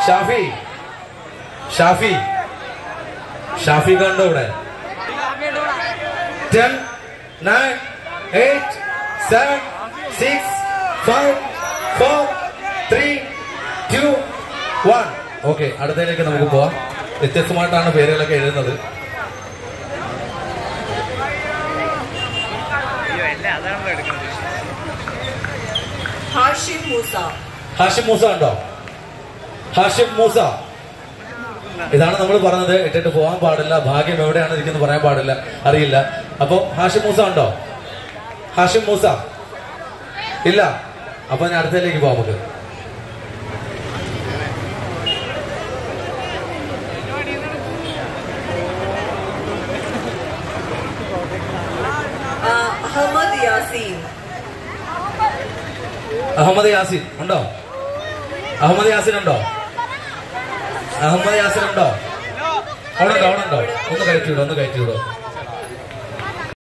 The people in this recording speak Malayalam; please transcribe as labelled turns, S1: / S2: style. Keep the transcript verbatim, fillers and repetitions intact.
S1: ഷാഫി ഷാഫി ഷാഫി കണ്ടോ ഇവിടെ? Ten nine eight seven six five four three two one. Okay, അടുത്തതിലേക്ക് നമുക്ക് പോവാം. വ്യത്യസ്തമായിട്ടാണ് പേരുകളൊക്കെ എഴുതുന്നത്.
S2: ഹാഷിം മൂസ.
S1: ഹാഷിം മൂസ ഉണ്ടോ? ഹാഷിം മൂസ. ഇതാണ് നമ്മൾ പറഞ്ഞത്, ഇട്ടിട്ട് പോകാൻ പാടില്ല, ഭാഗ്യം എവിടെയാണ് ഇരിക്കുന്നത് പറയാൻ പാടില്ല, അറിയില്ല. അപ്പൊ ഹാഷിം മൂസ ഉണ്ടോ? ഹാഷിം മൂസ ഇല്ല. അപ്പൊ ഞാൻ അടുത്തതിലേക്ക് പോവാം. നമുക്ക്
S2: അഹമ്മദ് യാസീൻ.
S1: അഹമ്മദ് യാസീൻ ഉണ്ടോ? അഹമ്മദ് യാസീൻ ഉണ്ടോ? അഹമ്മദ് യാസീൻ ഉണ്ടോ? അവിടെ ഉണ്ടോ? അവിടെ ഉണ്ടോ? ഒന്ന് കയറ്റി വിടോ, ഒന്ന് കയറ്റി വിടോ.